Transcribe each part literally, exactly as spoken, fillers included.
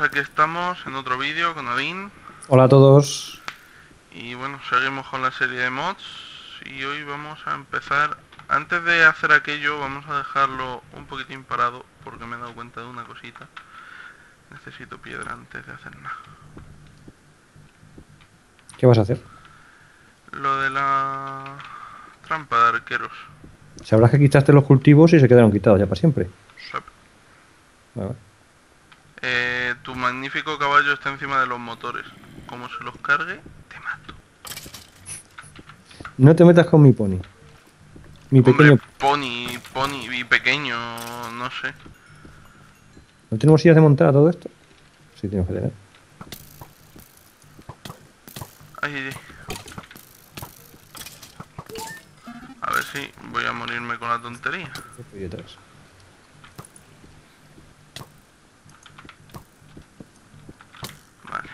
aquí estamos en otro vídeo con Odín. Hola a todos. Y bueno, seguimos con la serie de mods. Y hoy vamos a empezar. Antes de hacer aquello, vamos a dejarlo un poquitín parado, porque me he dado cuenta de una cosita. Necesito piedra antes de hacer nada. ¿Qué vas a hacer? Lo de la trampa de arqueros. Sabrás que quitaste los cultivos y se quedaron quitados ya para siempre. Sep. Vale. Eh, tu magnífico caballo está encima de los motores. Como se los cargue, te mato. No te metas con mi pony. Mi Hombre, pequeño. pony, pony y pequeño, no sé. ¿No tenemos sillas de montar a todo esto? Sí, tenemos que tener. Ay, ay, ay. A ver si voy a morirme con la tontería. Estoy detrás. Vale.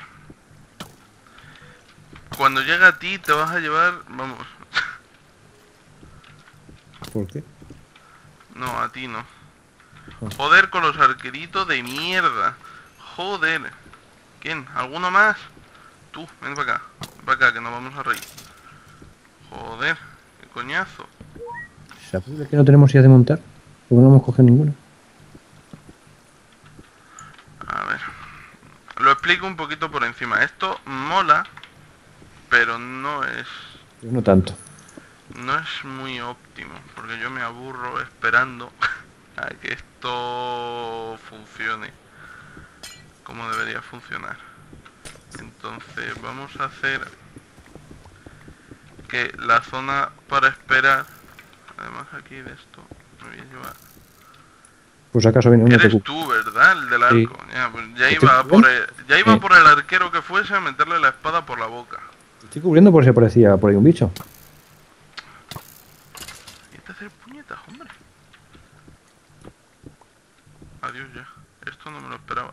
Cuando llegue a ti te vas a llevar... Vamos. ¿Por qué? No, a ti no. Ah. Joder con los arqueritos de mierda. Joder. ¿Quién? ¿Alguno más? Tú, ven para acá. Ven para acá que nos vamos a reír. Joder, qué coñazo. ¿Sabes que no tenemos sillas de montar? Porque no hemos cogido ninguna. A ver. Lo explico un poquito por encima. Esto mola, pero no es... Yo no tanto. No es muy óptimo, porque yo me aburro esperando a que esto funcione como debería funcionar. Entonces vamos a hacer que la zona para esperar, además aquí de esto me voy a llevar... Pues acaso viene uno te Eres ocupa. tú, ¿verdad? El del Sí. arco. Ya, pues ya ¿Estoy iba por cubriendo? el, ya iba Sí. por el arquero que fuese a meterle la espada por la boca. Estoy cubriendo por si aparecía por ahí un bicho. Y te hacer puñetas, hombre. Adiós ya. Esto no me lo esperaba.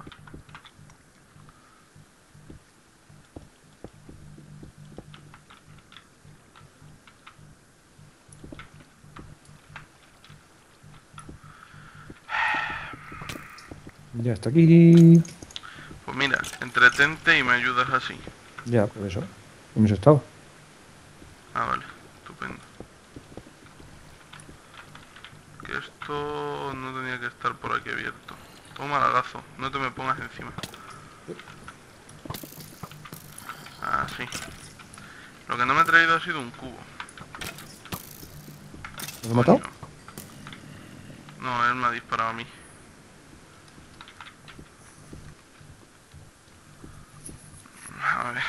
Ya está aquí. Pues mira, entretente y me ayudas así. Ya, por eso. En eso estaba. Ah, vale, estupendo. Que esto no tenía que estar por aquí abierto. Toma lagazo, no te me pongas encima. Ah, sí. Lo que no me he traído ha sido un cubo. ¿Lo has matado? No, él me ha disparado a mí. A ver.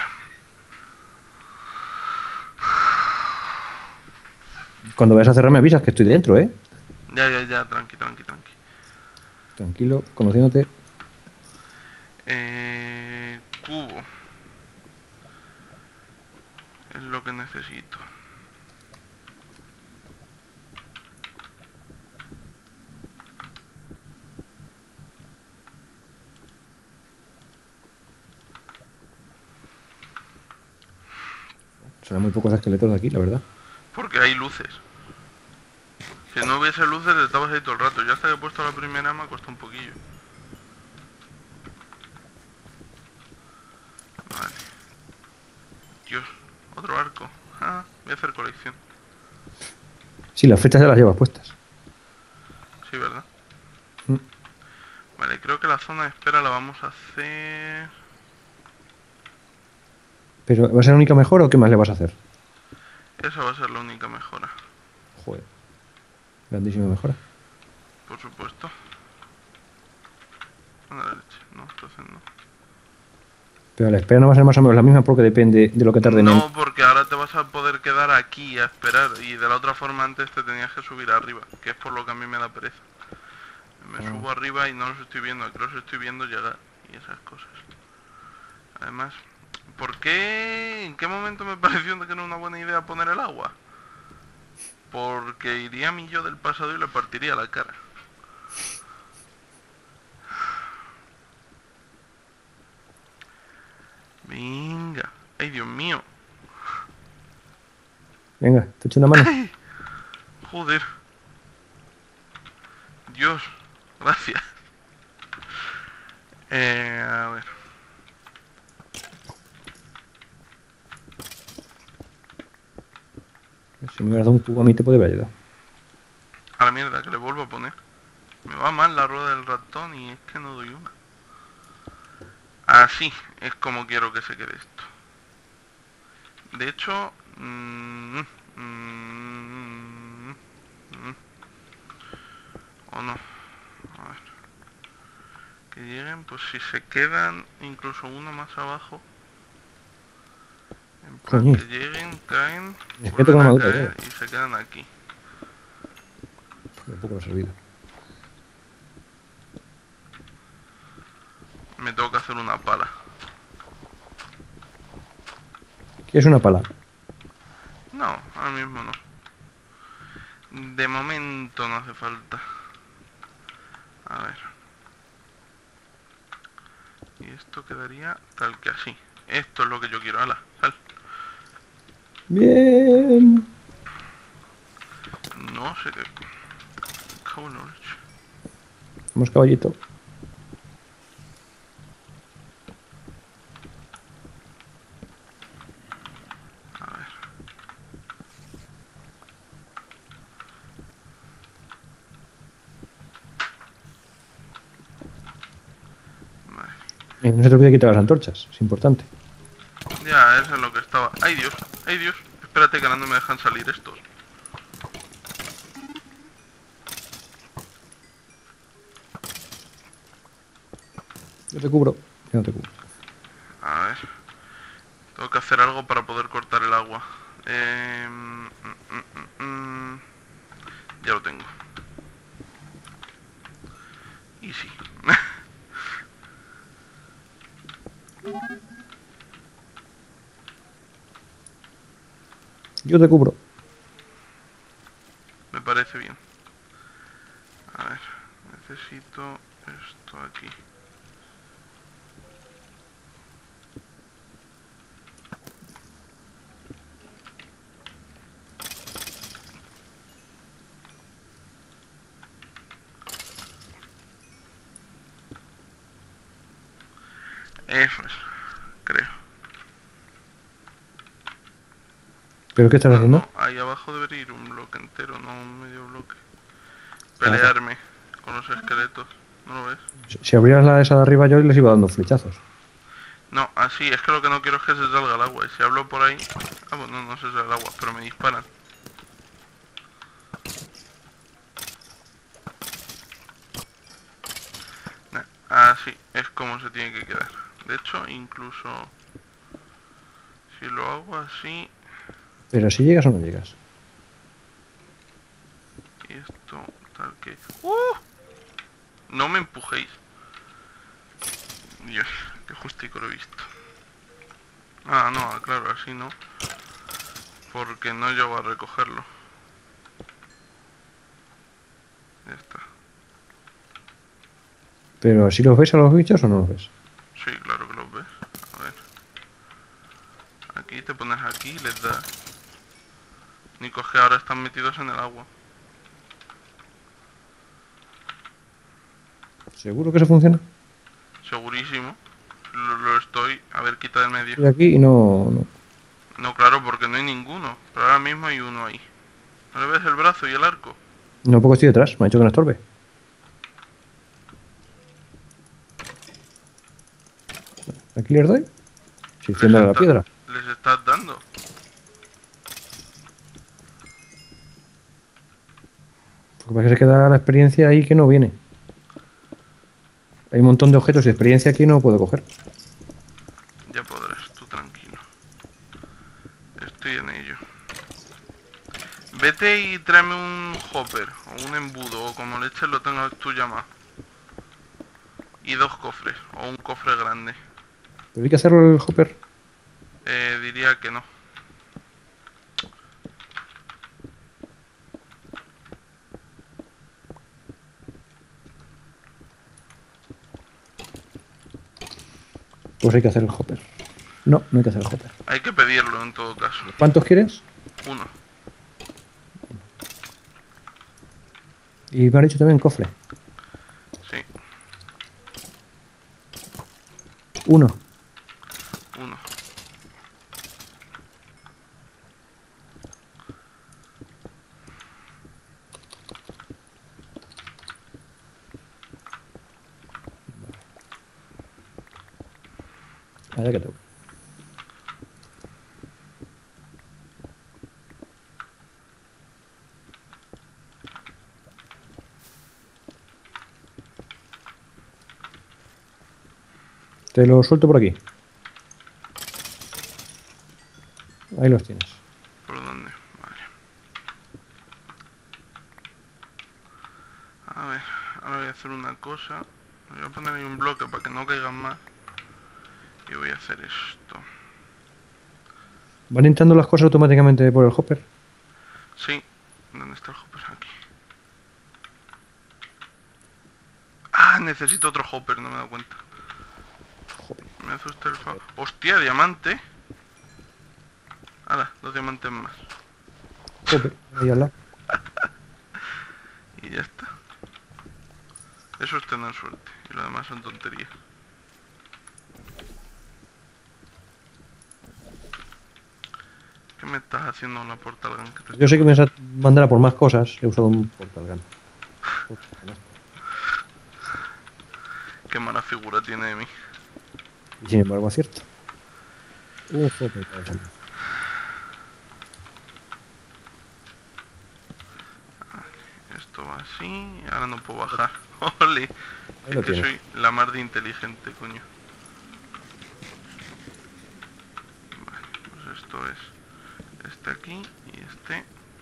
Cuando vayas a cerrar me avisas que estoy dentro, ¿eh? Ya, ya, ya, tranqui, tranqui, tranqui. Tranquilo, conociéndote. Eh, cubo. Es lo que necesito. Son muy pocos esqueletos de aquí, la verdad. Porque hay luces. Si no hubiese luces estabas ahí todo el rato. Ya hasta que he puesto la primera me ha costado un poquillo. Vale. Dios, otro arco. Ah, voy a hacer colección. Sí, las flechas ya las llevas puestas. Sí, ¿verdad? Mm. Vale, creo que la zona de espera la vamos a hacer... ¿Pero va a ser la única mejora o qué más le vas a hacer? Esa va a ser la única mejora. Joder. Grandísima mejora. Por supuesto. A la leche. No, entonces no. Pero la espera no va a ser más o menos la misma porque depende de lo que tarde en... No, porque ahora te vas a poder quedar aquí a esperar. Y de la otra forma antes te tenías que subir arriba. Que es por lo que a mí me da pereza. Me Ah. subo arriba y no los estoy viendo. Aquí los estoy viendo llegar. Y esas cosas. Además, ¿por qué? ¿En qué momento me pareció que no era una buena idea poner el agua? Porque iría a mi yo del pasado y le partiría la cara. Venga. Ay, Dios mío. Venga, te echo una mano. Ay, joder. Dios. Gracias. Eh, a ver. Si me hubieras dado un cubo a mí te podría haber ayudado. A la mierda, que le vuelvo a poner. Me va mal la rueda del ratón y es que no doy una. Así es como quiero que se quede esto. De hecho... Mmm, mmm, mmm, o no. A ver. Que lleguen, pues si se quedan incluso uno más abajo. En plan, Coño. que lleguen, caen, Es que tengo vuelven una a madura, caer tío. y se quedan aquí. Tampoco me ha servido. Me tengo que hacer una pala. ¿Qué es una pala? No, ahora mismo no. De momento no hace falta. A ver. Y esto quedaría tal que así. Esto es lo que yo quiero. Ala, sal. Bien. No sé qué. Cago en la leche. Vamos, caballito. A ver. Vale. Eh, no se te olvide quitar las antorchas. Es importante. Ya, eso es lo que estaba. ¡Ay, Dios! ¡Ay, Dios! Espérate que ahora no me dejan salir estos. Yo te cubro. Yo no te cubro. A ver. Tengo que hacer algo para poder cortar el agua. Eh, mm, mm, mm, mm. Ya lo tengo. Y sí. Yo te cubro. Me parece bien. A ver. Necesito esto aquí. Eso es. Creo. ¿Pero qué estás No, haciendo? no, ahí abajo debería ir un bloque entero, no un medio bloque. Pelearme con los esqueletos, ¿no lo ves? Si- Si abrieras la esa de arriba yo les iba dando flechazos. No, así, es que lo que no quiero es que se salga el agua. Y si hablo por ahí... Ah, bueno, no se sale el agua, pero me disparan. Nah, así es como se tiene que quedar. De hecho, incluso... Si lo hago así... Pero si llegas o no llegas. Y esto, tal que... ¡Uh! No me empujéis. Dios, qué justico lo he visto. Ah, no, claro, así no. Porque no llego a recogerlo. Ya está. ¿Pero si los ves a los bichos o no los ves? Sí, claro que los ves. A ver. Aquí te pones aquí y les das. Nico, es que ahora están metidos en el agua. ¿Seguro que eso funciona? Segurísimo. Lo, lo estoy. A ver, quita del medio. Estoy aquí y no, no. No, claro, porque no hay ninguno. Pero ahora mismo hay uno ahí. ¿No le ves el brazo y el arco? No, porque estoy detrás. Me ha dicho que no estorbe. Aquí les doy. Si Les, enciende la está- piedra. les estás dando. Lo que pasa es que se queda la experiencia ahí que no viene. Hay un montón de objetos y experiencia aquí no puedo coger. Ya podrás, tú tranquilo. Estoy en ello. Vete y tráeme un hopper, o un embudo, o como leche lo tengas tú llamado. Y dos cofres, o un cofre grande. ¿Pero hay que hacerlo el hopper? Eh, diría que no. Pues hay que hacer el hopper. No, no hay que hacer el hopper. Hay que pedirlo en todo caso. ¿Cuántos quieres? Uno. Y me han dicho también cofre. Sí. Uno. Uno. Ahora que toca. Te lo suelto por aquí. Ahí los tienes. ¿Por dónde? Vale. A ver, ahora voy a hacer una cosa. Voy a poner ahí un bloque para que no caigan más. Y voy a hacer esto. ¿Van entrando las cosas automáticamente por el hopper? Sí. ¿Dónde está el hopper? Aquí. Ah, necesito otro hopper, no me he dado cuenta. Joder. Me asusta el fa... ¡Hostia, diamante! Ahora, dos diamantes más. Hopper, ahí al lado. Y ya está. Eso es tener suerte. Y lo demás son tonterías. ¿Qué me estás haciendo una portal gun? Que te Yo sé que me vas a mandar a por más cosas. He usado un portal gun. Qué mala figura tiene de mí. Y sin embargo acierto. Un hopper para el salto. Esto va así. Y ahora no puedo bajar. ¡Ole! Ahí lo Es que tienes. soy la mar de inteligente, coño. Vale, pues esto es este aquí y este.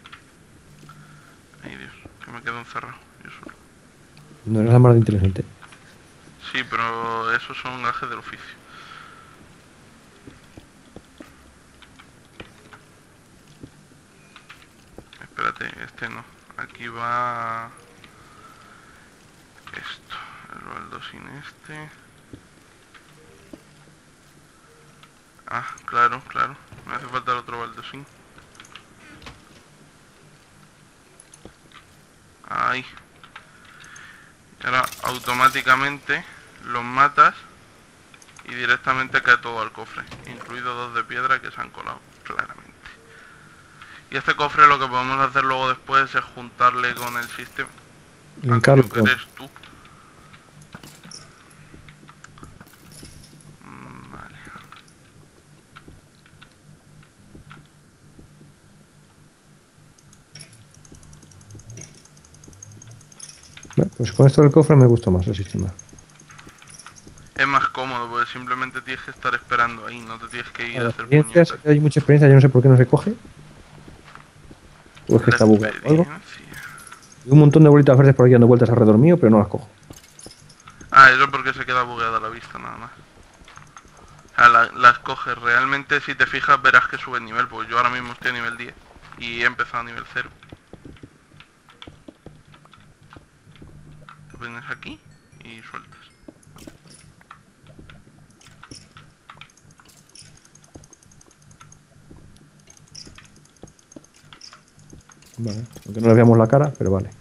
Ay Dios, que me quedo encerrado. Yo solo. No eres la más inteligente. Sí, pero esos son gajes del oficio. Espérate, este no. Aquí va... Esto. El baldosín este. Ah, claro, claro. Me hace falta el otro baldosín. Ahí. Y ahora automáticamente los matas y directamente cae todo al cofre, incluidos dos de piedra que se han colado, claramente. Y este cofre lo que podemos hacer luego después es juntarle con el sistema. Ah, Linkarlo coño, que con- eres tú. Mm, Vale. Bueno, pues con esto del cofre me gusta más el sistema. Es más cómodo porque simplemente tienes que estar esperando ahí, no te tienes que ir a Las hacer experiencias, puñetas. hay mucha experiencia, yo no sé por qué no se coge. O es que La está bugueado o algo. experiencia. Y un montón de bolitas verdes por aquí dando vueltas alrededor mío, pero no las cojo. Ah, eso porque se queda bugueada la vista nada más. O sea, la- las coges. Realmente si te fijas verás que sube el nivel, pues yo ahora mismo estoy a nivel diez y he empezado a nivel cero. Te pones aquí y sueltas. Vale. Aunque no le veamos la cara, pero vale.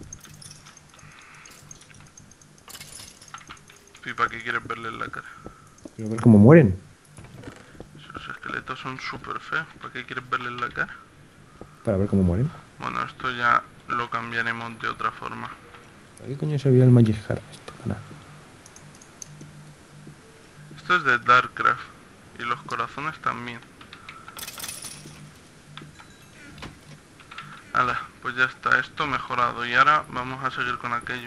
¿Y para qué quieres verle la cara? Quiero ver cómo mueren. Esos esqueletos son súper feos. ¿Para qué quieres verle la cara? Para ver cómo mueren. Bueno, esto ya lo cambiaremos de otra forma. ¿Para qué coño servía el Magic Heart? Esto, nada. Esto es de Darkcraft y los corazones también. Hala, pues ya está, esto mejorado. Y ahora vamos a seguir con aquello.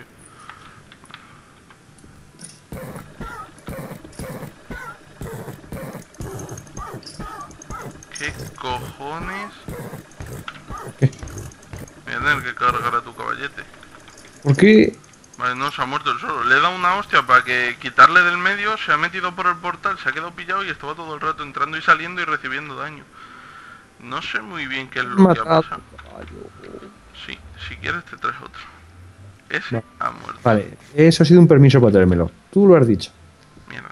¿Qué cojones? ¿Qué? Voy a tener que cargar a tu caballete. ¿Por qué? Vale, no, se ha muerto el solo. Le he dado una hostia para que quitarle del medio, se ha metido por el portal, se ha quedado pillado y estaba todo el rato entrando y saliendo y recibiendo daño. No sé muy bien qué es lo que ha Matado. pasado. Sí, si quieres te traes otro. Ese Va- ha muerto. Vale, eso ha sido un permiso para traérmelo. Tú lo has dicho. Mierda.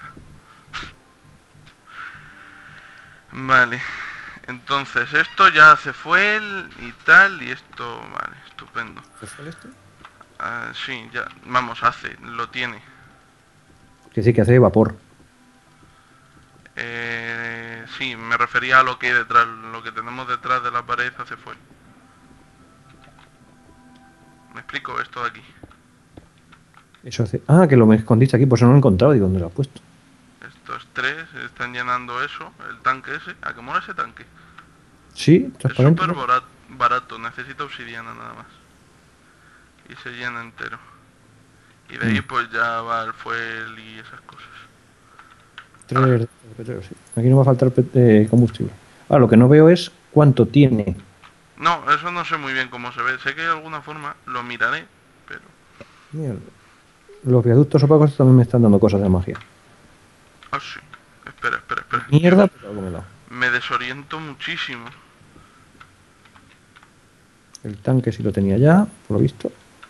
Vale. Entonces, esto ya se fue el y tal, y esto, vale, estupendo. ¿Fue esto? Ah, sí, ya, vamos, hace, lo tiene. Que sí, que hace vapor. sí, me refería a lo que hay detrás, lo que tenemos detrás de la pared hacia fuera. ¿Me explico? Esto de aquí. Eso hace... Ah, que lo me escondiste aquí, pues no lo he encontrado. Digo, ¿dónde lo has puesto? Estos tres están llenando eso, el tanque ese. ¿A qué mola ese tanque? Sí, Es transparente. súper ¿No? barato, barato, necesita obsidiana nada más. Y se llena entero. Y de ahí Mm. pues ya va el fuel y esas cosas. Tres de petróleo, sí. Aquí no va a faltar pe- eh, combustible. Ah, lo que no veo es cuánto tiene. No, eso no sé muy bien cómo se ve. Sé que de alguna forma lo miraré, pero... Mierda. Los viaductos opacos también me están dando cosas de magia. Ah, sí. Espera, espera, espera. Dios, Mierda, pero algo me he dado. me desoriento muchísimo. El tanque sí lo tenía ya, por lo visto.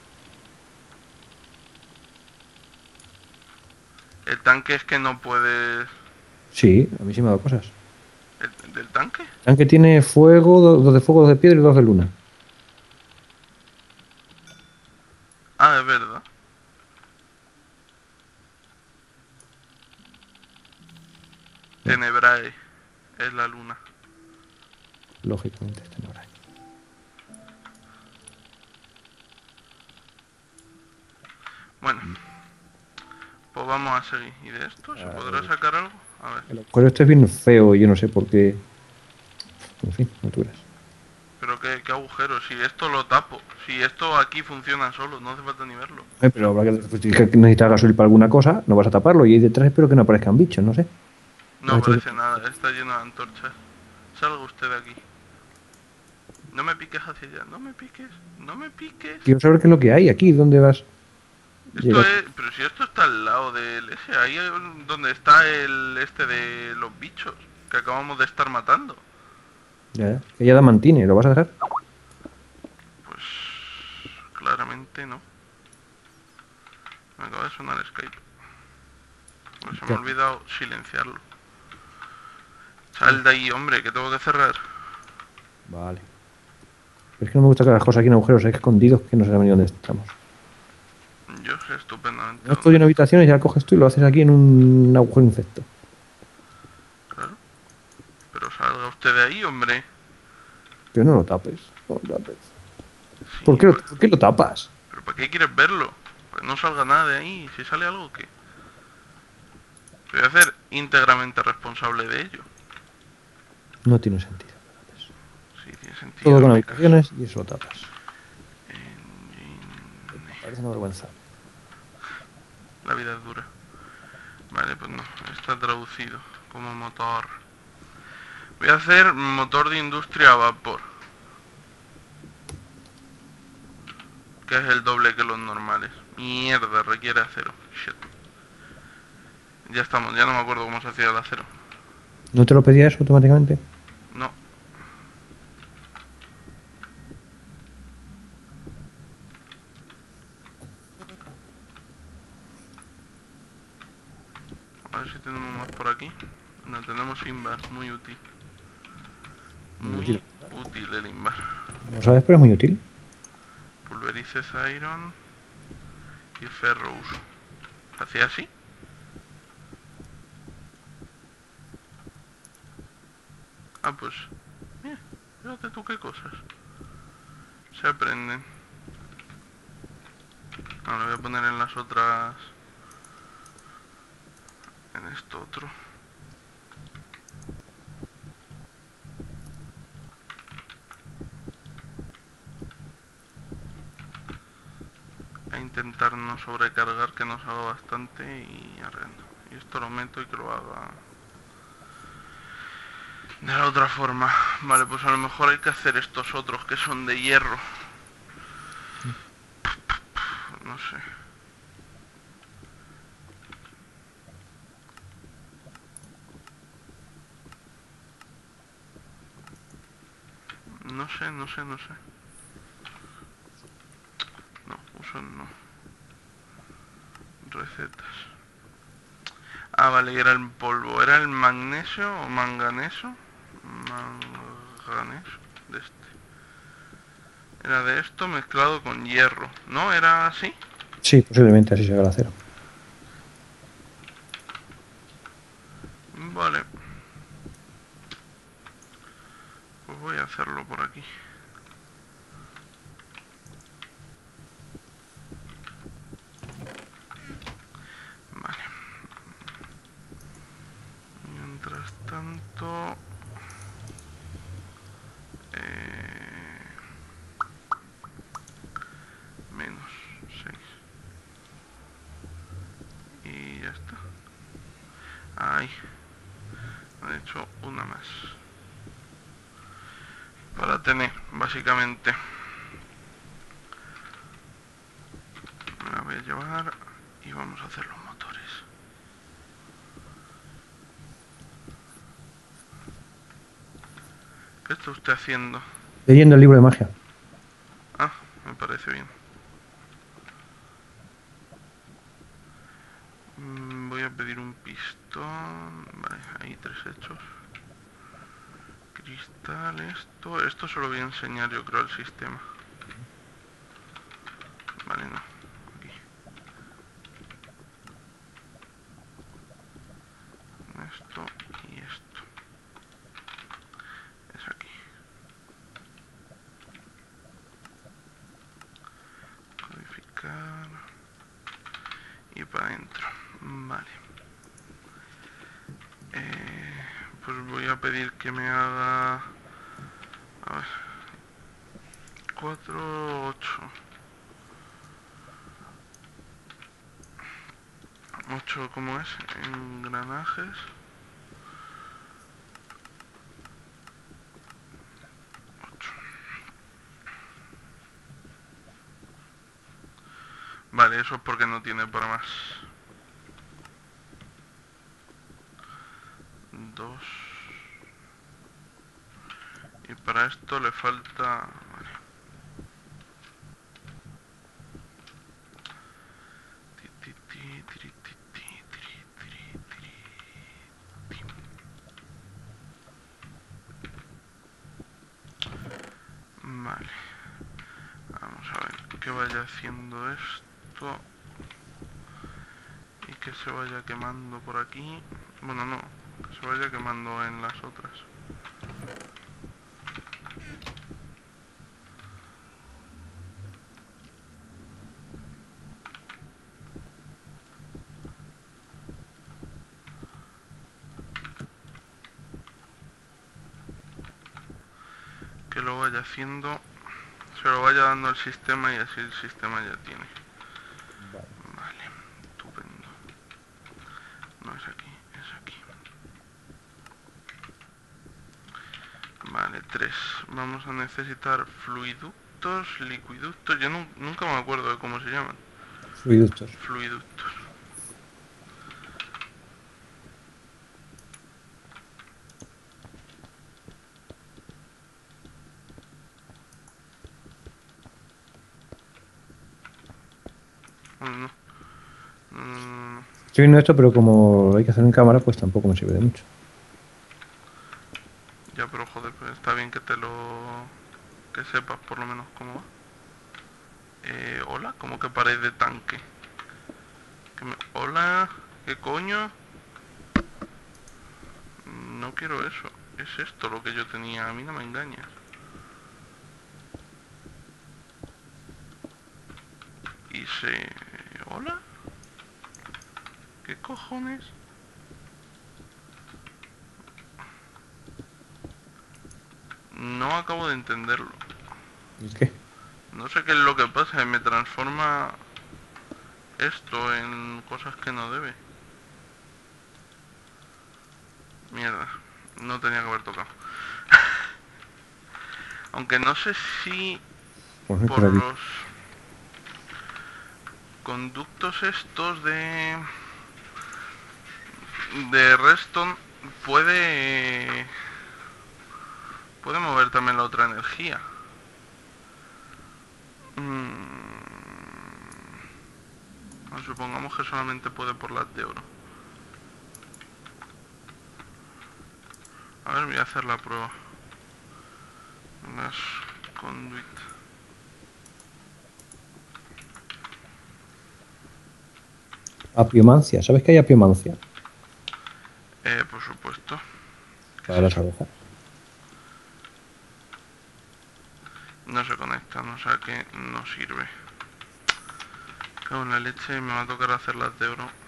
El tanque es que no puede... Sí, a mí sí me ha dado cosas. ¿El, ¿Del tanque? El tanque tiene fuego, do- dos de fuego, dos de piedra y dos de luna. Ah, es verdad. Tenebrae es la luna. Lógicamente, este no habrá. Bueno, pues vamos a seguir. ¿Y de esto se podrá sacar algo? A ver. El agujero este es bien feo y yo no sé por qué. En fin, no tú eres. Pero qué, qué agujero. Si esto lo tapo. Si esto aquí funciona solo, no hace falta ni verlo. Eh, pero habrá que, pues, si es que necesitas gasoil para alguna cosa, no vas a taparlo. Y ahí detrás espero que no aparezcan bichos, no sé. No Esto- aparece nada, está lleno de antorchas. Salga usted de aquí. No me piques hacia allá, no me piques, no me piques. Quiero saber qué es lo que hay aquí, dónde vas. Esto Llegas. es, pero si esto está al lado del ese, ahí es donde está el este de los bichos que acabamos de estar matando. Ya, ya. Que ya da mantine, ¿lo vas a dejar? Pues claramente no. Me acaba de sonar Skype. Pues se me ha Ya. olvidado silenciarlo. Sal de ahí, hombre, que tengo que cerrar. Vale. Pero es que no me gusta que las cosas aquí en agujeros, hay escondidos que no sé ni dónde estamos. Yo sé estupendamente No estoy en dónde está. habitaciones, ya coges tú y lo haces aquí en un agujero infecto. Claro. Pero salga usted de ahí, hombre. Pero no lo tapes. No lo tapes. Sí, ¿Por qué, lo, pues, ¿Por qué lo tapas? ¿pero para qué quieres verlo? Pues no salga nada de ahí. Si sale algo, ¿qué? Voy a hacer íntegramente responsable de ello. No tiene sentido. Sí, tiene sentido. Todo con en mi caso. habitaciones y eso lo tapas. Engine. Parece una vergüenza. La vida es dura. Vale, pues no. Está traducido como motor. Voy a hacer motor de industria a vapor. Que es el doble que los normales. Mierda, requiere acero. Shit. Ya estamos, ya no me acuerdo cómo se hacía el acero. ¿No te lo pedía eso automáticamente? No. A ver si tenemos más por aquí. No, tenemos invar, muy útil. Muy Muy útil. útil el invar. No sabes, pero es muy útil. Pulverices iron y ferro uso. ¿Hacía así? Ah, pues... Mira, fíjate tú qué cosas. Se aprenden. Ahora lo voy a poner en las otras... En esto otro. A intentar no sobrecargar, que nos haga bastante y arreando. Y esto lo meto y que lo haga de la otra forma. Vale, pues a lo mejor hay que hacer estos otros que son de hierro. No sé. No sé, no sé, no sé. No, uso no. Recetas. Ah, vale, y era el polvo. ¿Era el magnesio o manganeso? Manganeso. De este. Era de esto mezclado con hierro. ¿No? ¿Era así? Sí, posiblemente así se haga el acero. Vale. voy a hacerlo por aquí. Vale. Mientras tanto... Eh, menos seis. Y ya está. Ahí. Han hecho una más. Para tener, básicamente. Me la voy a llevar y vamos a hacer los motores. ¿Qué está usted haciendo? Leyendo el libro de magia. Ah, me parece bien. Mm, Voy a pedir un pistón. Vale, hay tres hechos. Cristal, esto. Esto se lo voy a enseñar yo creo al sistema. Vale, no. Aquí. Esto y esto. Es aquí. Codificar. Y para adentro. Vale. Eh, pues voy a pedir que me haga... A ver. cuatro, ocho. ocho, ¿cómo es? Engranajes. ocho. Vale, eso es porque no tiene para más. dos. Y para esto le falta... Vale. Ti, ti, ti, tiri, ti, ti, tiri, tiri, tiri, ti. Vale. Vamos a ver que vaya haciendo esto. Y que se vaya quemando por aquí. Bueno, no. Que se vaya quemando en las otras. Que lo vaya haciendo, se lo vaya dando al sistema y así el sistema ya tiene. Vale. Vale, estupendo. No es aquí, es aquí. Vale, tres. Vamos a necesitar fluiductos, liquiductos. Yo nu nunca me acuerdo de cómo se llaman. Fluiductos. Fluiductos. Bueno, no. No, no, no, no. Estoy viendo esto, pero como lo hay que hacer en cámara, pues tampoco me sirve de mucho. Ya, pero joder, pues está bien que te lo... que sepas por lo menos cómo va. Eh, hola, ¿cómo que pared de tanque? ¿Qué me... Hola, ¿qué coño? No quiero eso. Es esto lo que yo tenía. A mí no me engañas. Y se... ¿Hola? ¿Qué cojones? No acabo de entenderlo. ¿Y qué? No sé qué es lo que pasa. Me transforma esto en cosas que no debe. Mierda. No tenía que haber tocado. Aunque no sé si Pues no por por aquí. los conductos estos de de Redstone puede puede mover también la otra energía. Mm, no, supongamos que solamente puede por las de oro. A ver, voy a hacer la prueba. Las conduit. Apiomancia. ¿Sabes que hay apiomancia? Eh, por supuesto. ¿Qué Para es las eso? abejas. No se conectan, o sea que no sirve. Cago en la leche, me va a tocar hacer las de oro.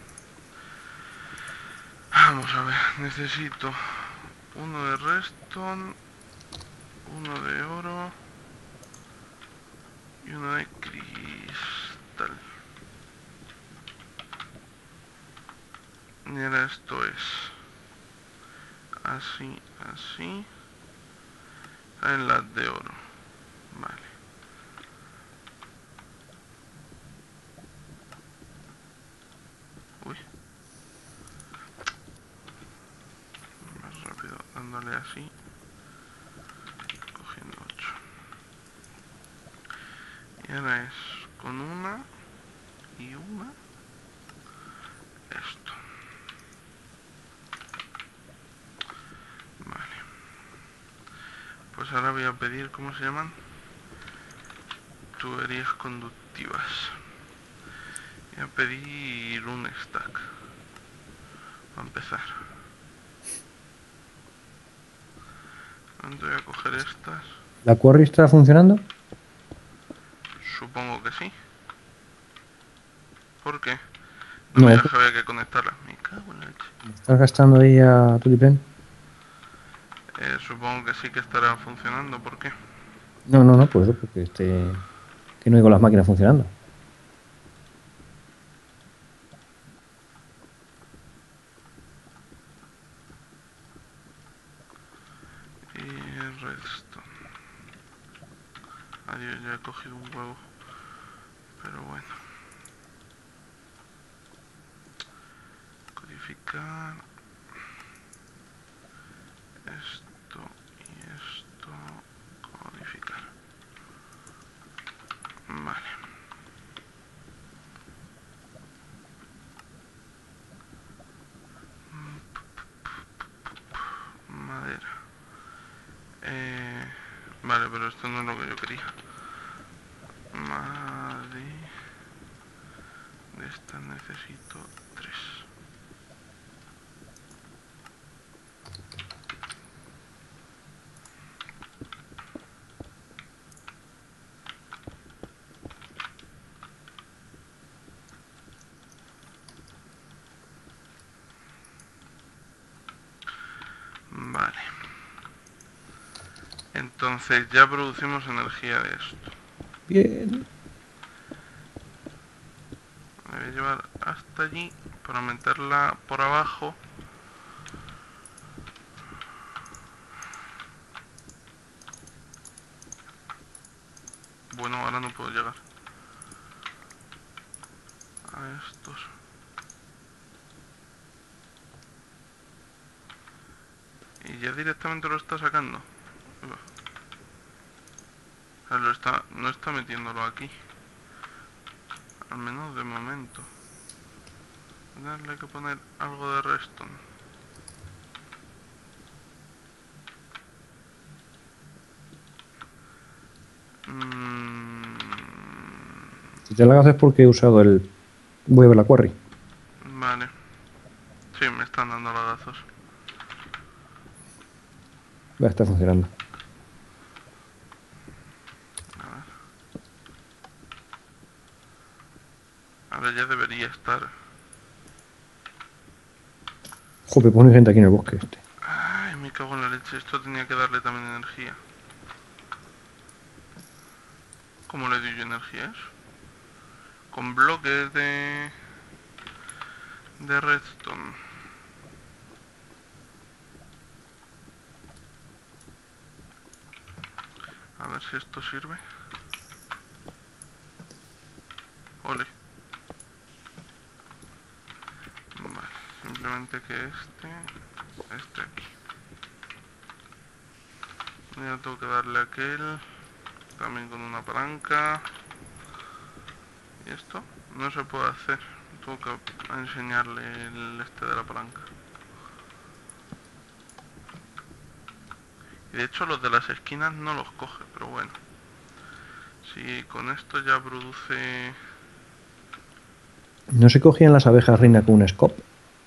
Vamos a ver, necesito uno de redstone, uno de oro y uno de cristal. Y ahora esto es así, así. En las de oro. Vale. Uy. Más rápido, dándole así. Cogiendo ocho. Y ahora es con una y una. Esto. Vale. Pues ahora voy a pedir, ¿cómo se llaman? Tuberías conductivas. Voy a pedir un stack. Para empezar. ¿Dónde voy a coger estas? ¿La quarry está funcionando? Supongo que sí. ¿Por qué? No, No, me deja, había que conectarla. Me cago en la leche. ¿estás gastando ahí a Tulipén? Eh, supongo que sí que estará funcionando. ¿Por qué? No, no, no, pues eso, porque este, que no oigo las máquinas funcionando. Y redstone. Adiós, ya he cogido un huevo. Pero bueno. Codificar. Esto y esto. Codificar. Vale. Madera. Eh, vale, pero esto no es lo que yo quería. Madera. De estas necesito tres. Vale. Entonces ya producimos energía de esto. Bien. Me voy a llevar hasta allí para meterla por abajo. Bueno, ahora no puedo llegar a estos. Y ya directamente lo está sacando. O sea, lo está, no está metiéndolo aquí. Al menos de momento. Darle que poner algo de redstone. Mm, Si te la haces porque he usado el voy a ver la quarry. vale. Sí, me están dando lagazos. Ya está funcionando. A ver. Ahora ya debería estar. Joder, pone gente aquí en el bosque este. Ay, me cago en la leche. Esto tenía que darle también energía. ¿Cómo le doy yo energías? Con bloques de... de redstone. A ver si esto sirve. Ole. Vale, simplemente que este... este aquí. Ya tengo que darle a aquel. También con una palanca. ¿Y esto? No se puede hacer. Tengo que enseñarle el este de la palanca. Y de hecho los de las esquinas no los coge, pero bueno. Si con esto ya produce... ¿No se cogían las abejas reina con un scope?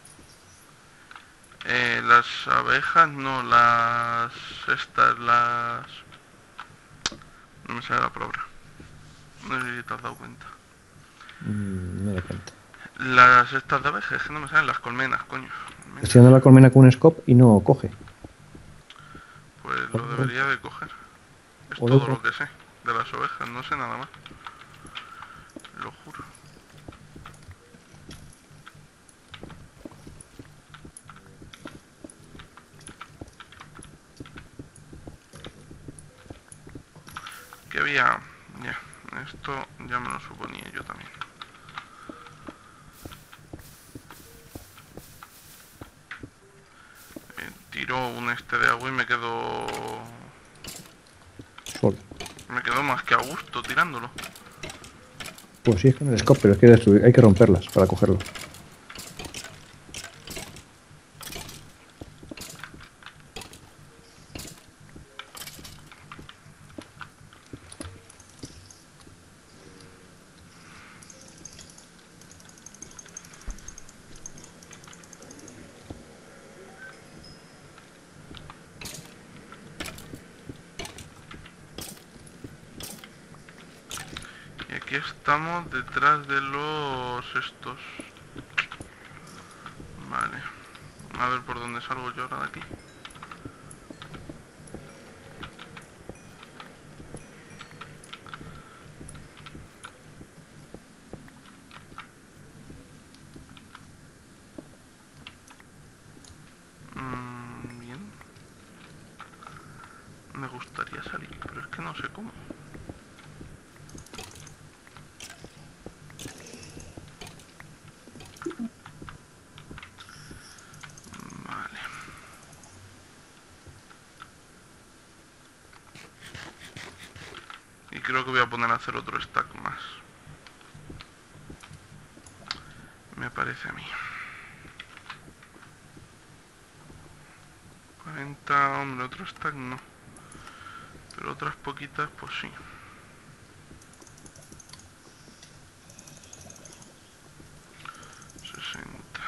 Eh, las abejas, no, las... estas, las... me sale la palabra. No sé si te has dado cuenta. Mm, no me doy cuenta. Las estas de abejas, que no me salen las colmenas, coño. Colmenas. Estoy dando la colmena con un scope y no coge. Pues lo debería de coger. Es O todo debo- lo que sé de las ovejas, no sé nada más. Lo juro. Que había... Ya, esto ya me lo suponía yo también. Eh, tiro un este de agua y me quedo... Solo. Me quedo más que a gusto tirándolo. Pues sí, es con el scope, pero es que destruir- hay que romperlas para cogerlo. Y aquí estamos detrás de los estos. Vale. A ver por dónde salgo yo ahora de aquí. Mm, bien. Me gustaría salir, pero es que no sé cómo. Vale. Y creo que voy a poner a hacer otro stack más. Me parece a mí. cuarenta, hombre, otro stack no. Pero otras poquitas, pues sí. sesenta.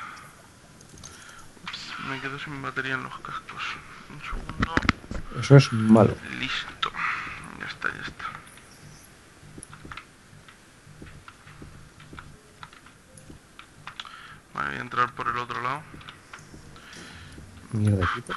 Ups, me quedo sin batería en los cascos. Un segundo. Eso es malo. Listo. Ya está, ya está. Vale, voy a entrar por el otro lado. Mierda, quita.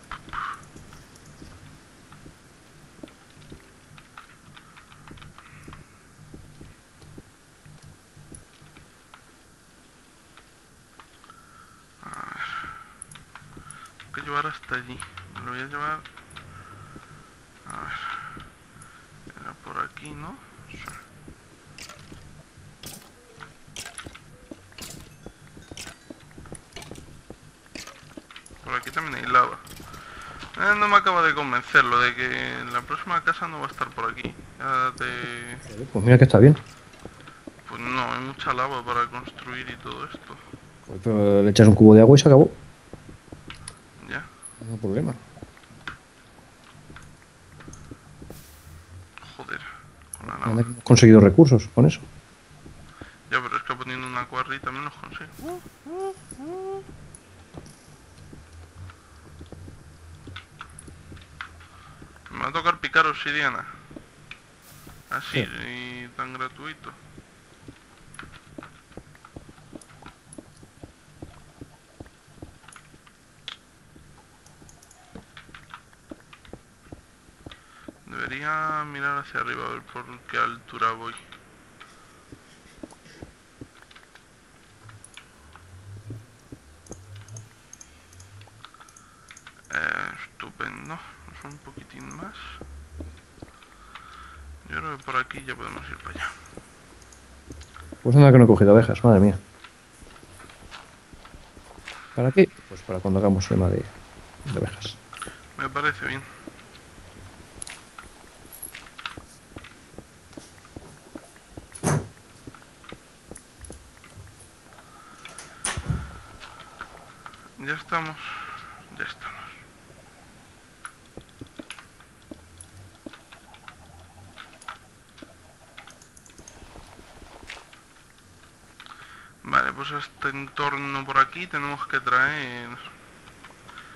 Tengo que llevar hasta allí. Me lo voy a llevar... A ver. Era por aquí, ¿no? Sí. Por aquí también hay lava. Eh, no me acaba de convencer lo de que la próxima casa no va a estar por aquí. Ya te... Joder, pues mira que está bien. Pues no, hay mucha lava para construir y todo esto. Pues, pero le echas un cubo de agua y se acabó. Ya. No hay problema. Joder. Con la Anda lava. que hemos conseguido recursos con eso. Ya, pero es que poniendo una quarry también los consigo. Me va a tocar picar obsidiana. Así, Sí. y tan gratuito. Debería mirar hacia arriba a ver por qué altura voy. Eh, estupendo. Un poquitín más. Yo creo que por aquí ya podemos ir para allá. Pues nada que no he cogido abejas, madre mía. ¿Para qué? Pues para cuando hagamos tema de, de abejas. Me parece bien. Ya estamos. Ya estamos. Vale, pues a este entorno por aquí tenemos que traer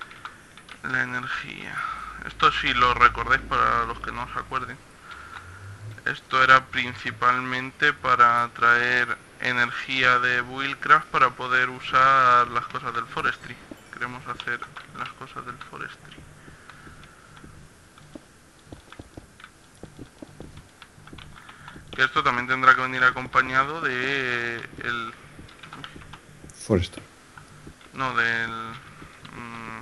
la energía. Esto sí lo recordáis para los que no os acuerden. Esto era principalmente para traer energía de Buildcraft para poder usar las cosas del Forestry. Queremos hacer las cosas del Forestry. Que esto también tendrá que venir acompañado de el... Forester. No, del... Mmm,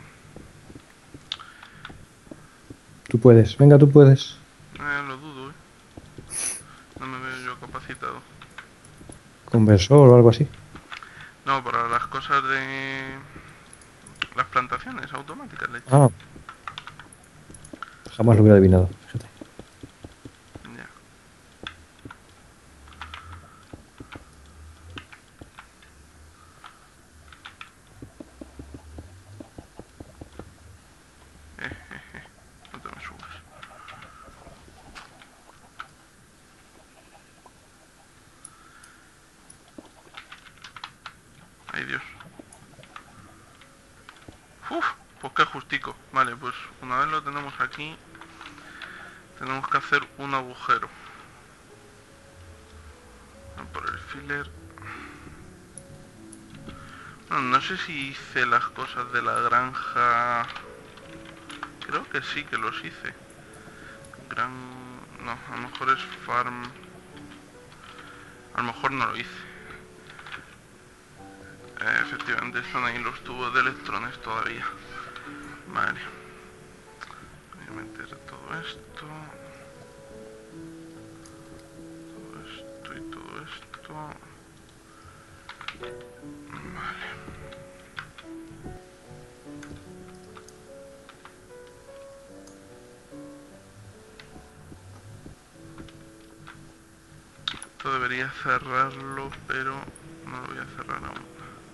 Tú puedes, venga, tú puedes. eh, lo dudo, eh. No me veo yo capacitado. Conversor o algo así. No, para las cosas de... Las plantaciones automáticas, leche. Ah. Jamás lo hubiera adivinado, fíjate. Ya. Eh, eh, eh. No te me subas. Ay, Dios. Uf, pues qué justico. Vale, pues una vez lo tenemos aquí, tenemos que hacer un agujero. Por el filler. No, no sé si hice las cosas de la granja. Creo que sí que los hice. Gran... No, a lo mejor es farm. A lo mejor no lo hice. Eh, efectivamente están ahí los tubos de electrones todavía. Vale. Voy a meter todo esto. Todo esto y todo esto. Vale. Esto debería cerrarlo, pero no lo voy a cerrar aún.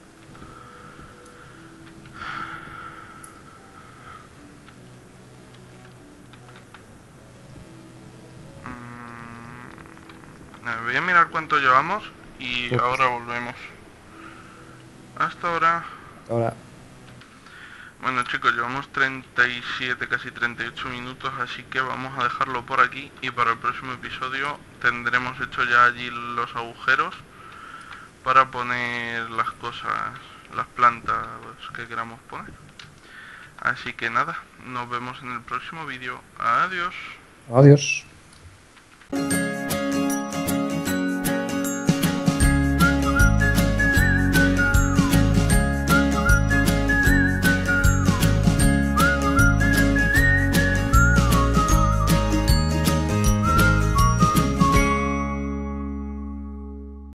Mm, voy a mirar cuánto llevamos y Pues, ahora volvemos. Hasta ahora. ahora, Bueno chicos, llevamos treinta y siete, casi treinta y ocho minutos, así que vamos a dejarlo por aquí y para el próximo episodio tendremos hecho ya allí los agujeros para poner las cosas, las plantas que queramos poner. Así que nada, nos vemos en el próximo vídeo. Adiós. adiós.